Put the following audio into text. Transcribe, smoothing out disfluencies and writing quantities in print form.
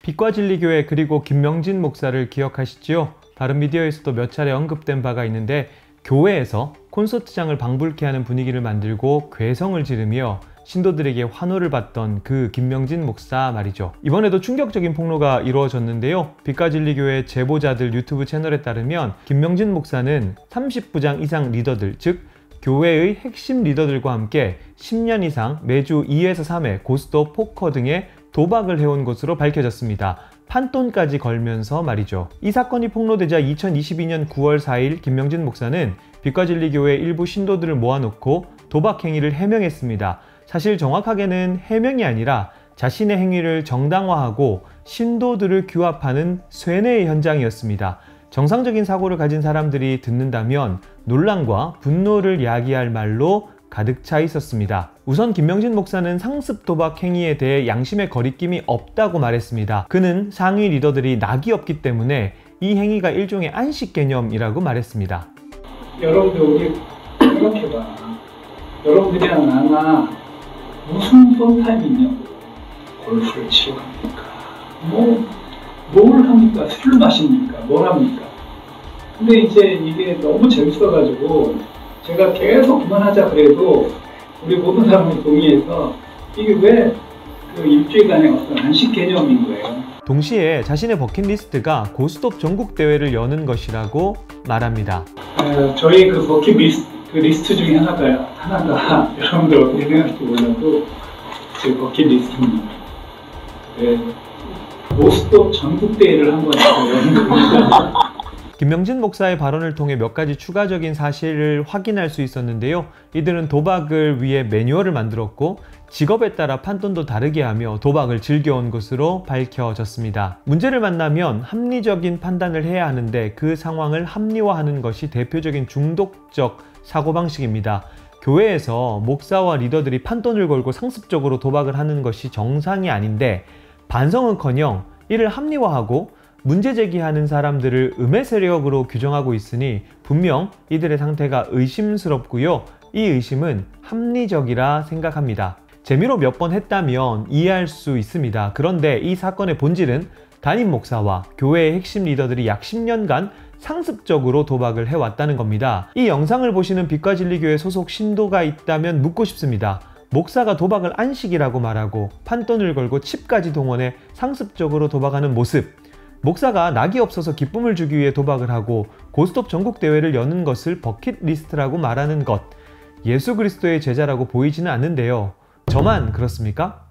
빛과진리교회 그리고 김명진 목사를 기억하시지요? 다른 미디어에서도 몇 차례 언급된 바가 있는데 교회에서 콘서트장을 방불케 하는 분위기를 만들고 괴성을 지르며 신도들에게 환호를 받던 그 김명진 목사 말이죠. 이번에도 충격적인 폭로가 이루어졌는데요. 빛과진리교회 제보자들 유튜브 채널에 따르면 김명진 목사는 30부장 이상 리더들, 즉 교회의 핵심 리더들과 함께 10년 이상 매주 2에서 3회 고스톱, 포커 등의 도박을 해온 것으로 밝혀졌습니다. 판돈까지 걸면서 말이죠. 이 사건이 폭로되자 2022년 9월 4일 김명진 목사는 빛과진리교회 일부 신도들을 모아놓고 도박 행위를 해명했습니다. 사실 정확하게는 해명이 아니라 자신의 행위를 정당화하고 신도들을 규합하는 쇠뇌의 현장이었습니다. 정상적인 사고를 가진 사람들이 듣는다면 논란과 분노를 야기할 말로 가득 차 있었습니다. 우선 김명진 목사는 상습 도박 행위에 대해 양심의 거리낌이 없다고 말했습니다. 그는 상위 리더들이 낙이 없기 때문에 이 행위가 일종의 안식 개념이라고 말했습니다. 여러분들 우리 생각해봐. 여러분들이랑 나나 무슨 펀타임이 있냐고. 골프를 치러 갑니까? 뭘 합니까? 술을 마십니까? 뭘 합니까? 근데 이제 이게 너무 재밌어가지고 제가 계속 그만하자 그래도 우리 모든 사람이 동의해서 이게 왜 그 일주일간의 어떤 안식 개념인 거예요. 동시에 자신의 버킷리스트가 고스톱 전국대회를 여는 것이라고 말합니다. 저희 그 버킷리스트 중에 하나가 여러분들 어떻게 생각할지 몰라도 제 버킷리스트입니다. 고스톱 전국대회를 한번 여는 겁니다. 김명진 목사의 발언을 통해 몇 가지 추가적인 사실을 확인할 수 있었는데요. 이들은 도박을 위해 매뉴얼을 만들었고 직업에 따라 판돈도 다르게 하며 도박을 즐겨온 것으로 밝혀졌습니다. 문제를 만나면 합리적인 판단을 해야 하는데 그 상황을 합리화하는 것이 대표적인 중독적 사고방식입니다. 교회에서 목사와 리더들이 판돈을 걸고 상습적으로 도박을 하는 것이 정상이 아닌데 반성은커녕 이를 합리화하고 문제 제기하는 사람들을 음해 세력으로 규정하고 있으니 분명 이들의 상태가 의심스럽고요. 이 의심은 합리적이라 생각합니다. 재미로 몇 번 했다면 이해할 수 있습니다. 그런데 이 사건의 본질은 담임 목사와 교회의 핵심 리더들이 약 10년간 상습적으로 도박을 해왔다는 겁니다. 이 영상을 보시는 빛과진리교회 소속 신도가 있다면 묻고 싶습니다. 목사가 도박을 안식이라고 말하고 판돈을 걸고 칩까지 동원해 상습적으로 도박하는 모습, 목사가 낙이 없어서 기쁨을 주기 위해 도박을 하고 고스톱 전국대회를 여는 것을 버킷리스트라고 말하는 것, 예수 그리스도의 제자라고 보이지는 않는데요. 저만 그렇습니까?